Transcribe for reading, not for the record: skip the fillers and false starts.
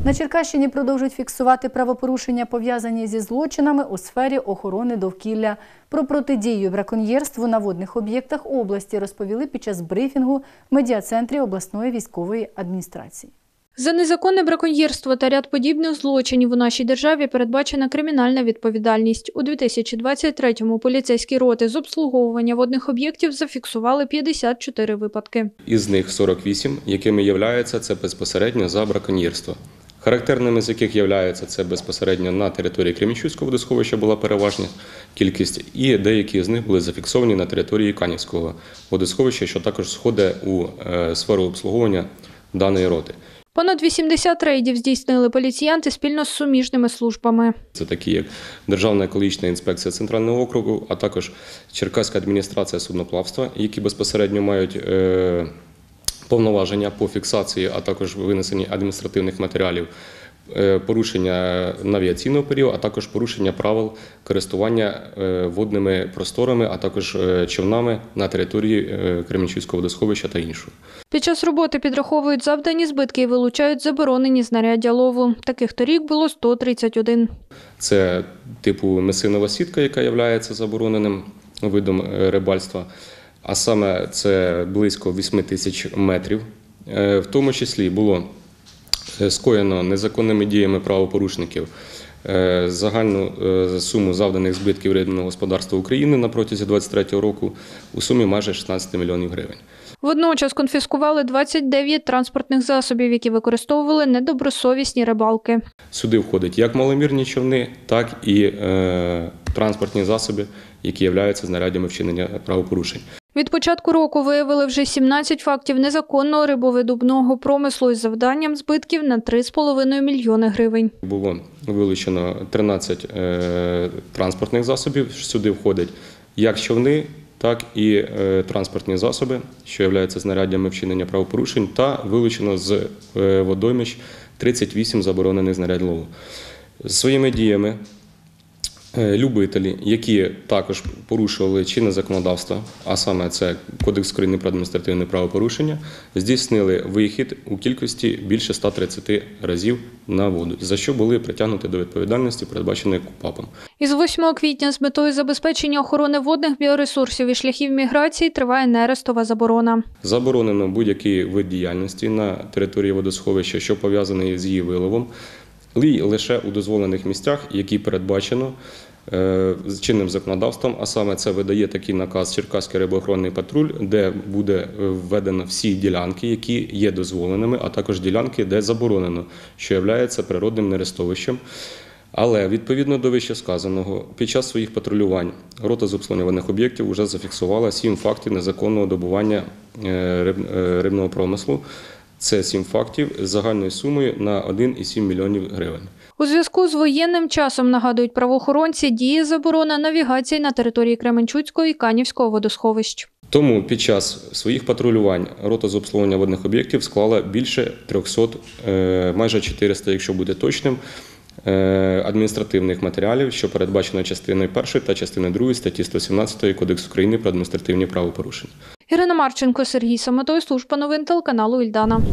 На Черкащині продовжують фіксувати правопорушення, пов'язані зі злочинами у сфері охорони довкілля. Про протидію браконьєрству на водних об'єктах області розповіли під час брифінгу в медіа-центрі обласної військової адміністрації. За незаконне браконьєрство та ряд подібних злочинів у нашій державі передбачена кримінальна відповідальність. У 2023-му поліцейські роти з обслуговування водних об'єктів зафіксували 54 випадки. Із них 48, якими являються це безпосередньо за браконьєрство. Характерними з яких являються це безпосередньо на території Кременчуцького водосховища була переважна кількість, і деякі з них були зафіксовані на території Канівського водосховища, що також входить у сферу обслуговування даної роти. Понад 80 рейдів здійснили поліціянти спільно з суміжними службами. Це такі, як Державна екологічна інспекція Центрального округу, а також Черкаська адміністрація судноплавства, які безпосередньо мають повноваження по фіксації, а також винесенні адміністративних матеріалів, порушення навігаційного періоду, а також порушення правил користування водними просторами, а також човнами на території Кременчуцького водосховища та іншого. Під час роботи підраховують завдані збитки і вилучають заборонені знаряддя лову. Таких торік було 131. Це типу месинова сітка, яка є забороненим видом рибальства, а саме це близько 8 тисяч метрів. В тому числі було скоєно незаконними діями правопорушників загальну суму завданих збитків рибного господарства України на протязі 2023 року у сумі майже 16 мільйонів гривень. Водночас конфіскували 29 транспортних засобів, які використовували недобросовісні рибалки. Сюди входять як маломірні човни, так і транспортні засоби, які являються знаряддями вчинення правопорушень. Від початку року виявили вже 17 фактів незаконного рибовидобувного промислу із завданням збитків на 3,5 мільйони гривень. Було вилучено 13 транспортних засобів. Сюди входять як човни, так і транспортні засоби, що являються знаряддями вчинення правопорушень, та вилучено з водоймищ 38 заборонених знарядь лову. Своїми діями любителі, які також порушували чинне законодавство, а саме це Кодекс України про адміністративне правопорушення, здійснили вихід у кількості більше 130 разів на воду, за що були притягнуті до відповідальності, передбаченої КУпАПом. Із 8 квітня з метою забезпечення охорони водних біоресурсів і шляхів міграції триває нерестова заборона. Заборонено будь-який вид діяльності на території водосховища, що пов'язаний з її виловом, лише у дозволених місцях, які передбачено з чинним законодавством, а саме це видає такий наказ Черкаський рибоохоронний патруль, де буде введено всі ділянки, які є дозволеними, а також ділянки, де заборонено, що є природним нерестовищем. Але відповідно до вищесказаного, під час своїх патрулювань рота з обслуговування водних об'єктів вже зафіксувала 7 фактів незаконного добування рибного промислу. Це 7 фактів з загальною сумою на 1,7 мільйонів гривень. У зв'язку з воєнним часом, нагадують правоохоронці, діє заборона навігації на території Кременчуцького і Канівського водосховищ. Тому під час своїх патрулювань рота з обслуговування водних об'єктів склала більше 300, майже 400, якщо буде точним, адміністративних матеріалів, що передбачено частиною 1 та частиною 2 статті 117 Кодексу України про адміністративні правопорушення. Ірина Марченко, Сергій Самотой, служба новин телеканалу Ільдана.